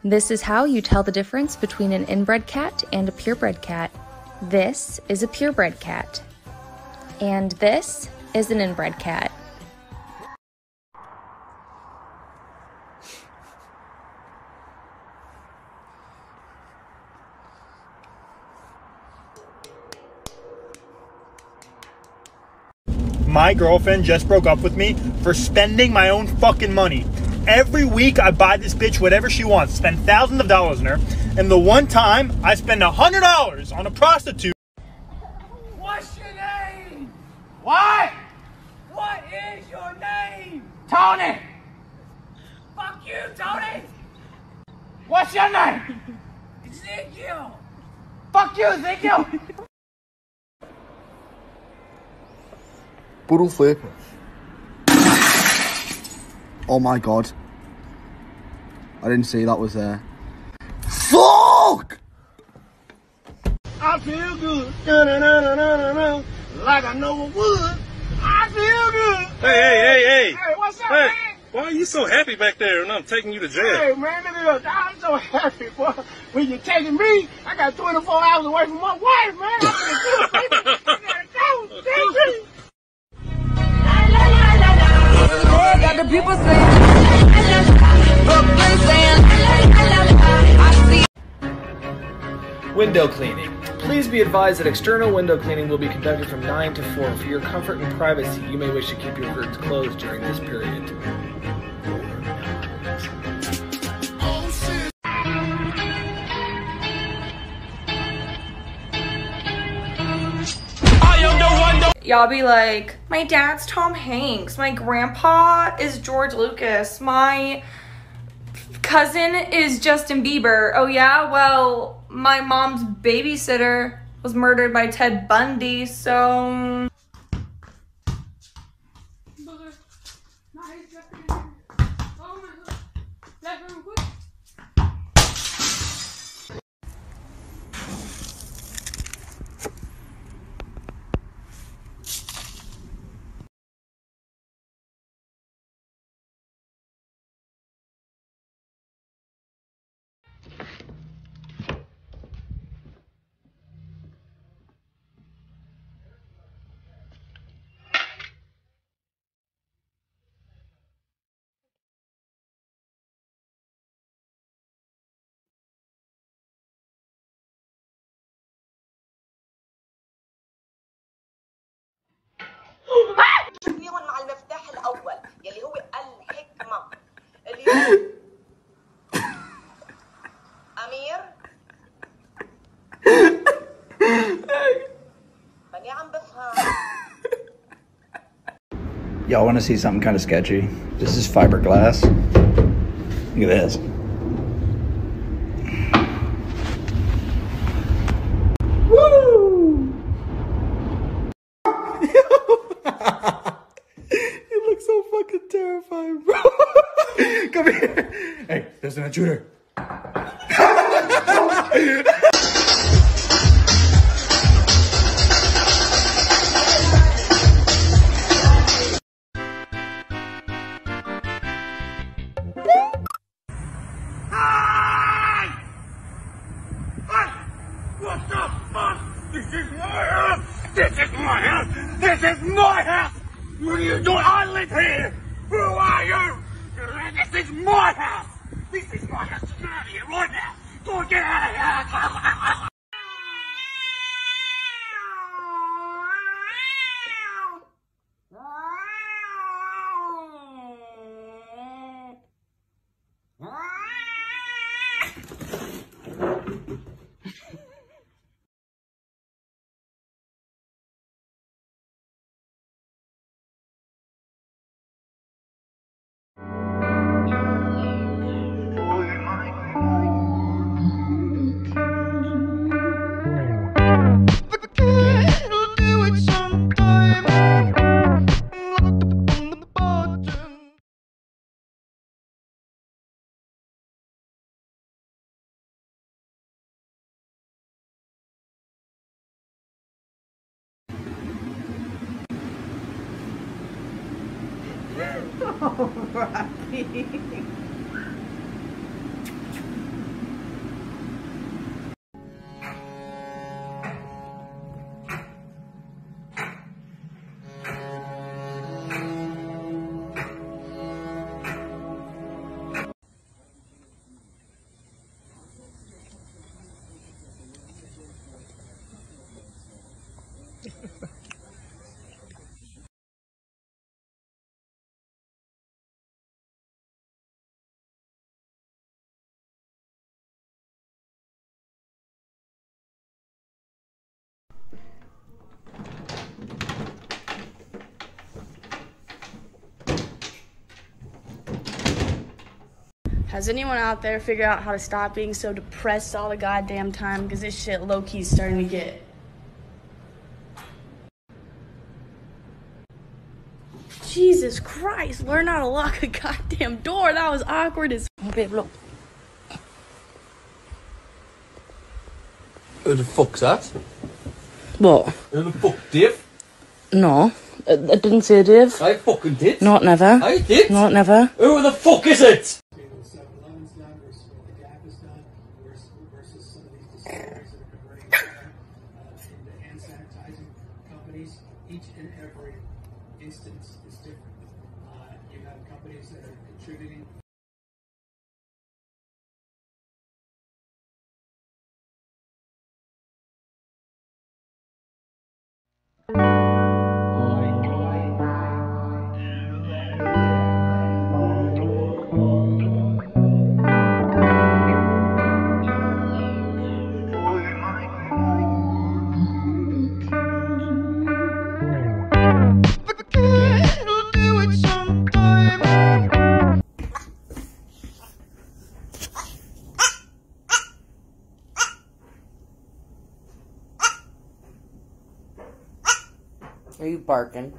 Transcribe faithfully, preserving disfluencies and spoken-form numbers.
This is how you tell the difference between an inbred cat and a purebred cat. This is a purebred cat. And this is an inbred cat. My girlfriend just broke up with me for spending my own fucking money. Every week I buy this bitch whatever she wants, spend thousands of dollars on her, and the one time I spend a hundred dollars on a prostitute. What's your name? What? What is your name? Tony! Fuck you, Tony! What's your name? Ezekiel! Fuck you, Ezekiel! Poodle flip. Oh my god. I didn't see that was there. Fuck! I feel good. Na, na, na, na, na, na, like I know it would. I feel good. Hey, hey, hey, hey. Hey, what's up, hey, man? Why are you so happy back there and I'm taking you to jail? Hey, man, look at this. I'm so happy, boy. When you're taking me, I got twenty-four hours away from my wife, man. I gotta go, baby. I gotta go. Take me. Got the people saying, Brooklyn saying, I see. Window cleaning. Please be advised that external window cleaning will be conducted from nine to four. For your comfort and privacy, you may wish to keep your curtains closed during this period. Y'all be like, my dad's Tom Hanks, my grandpa is George Lucas, my cousin is Justin Bieber. Oh yeah, well, my mom's babysitter was murdered by Ted Bundy, so... فيهم مع المفتاح الأول يلي هو الحكمة اللي هو أمير ماني عم بفهم. Y'all want to see something kind of sketchy? This is fiberglass. Look at this. Woo! You look so fucking terrifying, bro. Come here. Hey, there's an intruder. What the fuck? This is my house! This is my house! This is my house! What are you doing? I live here! Who are you? This is my house! This is my house! Get out of here right now! Go get out of here! Oh, Rocky. Has anyone out there figured out how to stop being so depressed all the goddamn time? Because this shit low-key is starting to get... Jesus Christ, learn how to lock a goddamn door. That was awkward as... Babe, look. Who the fuck's that? What? Who the fuck, Dave? No, I, I didn't say Dave. I fucking did. Not never. I did. Not never. Who the fuck is it? Each and every instance is different. Uh, you have companies that are contributing. Are you barking?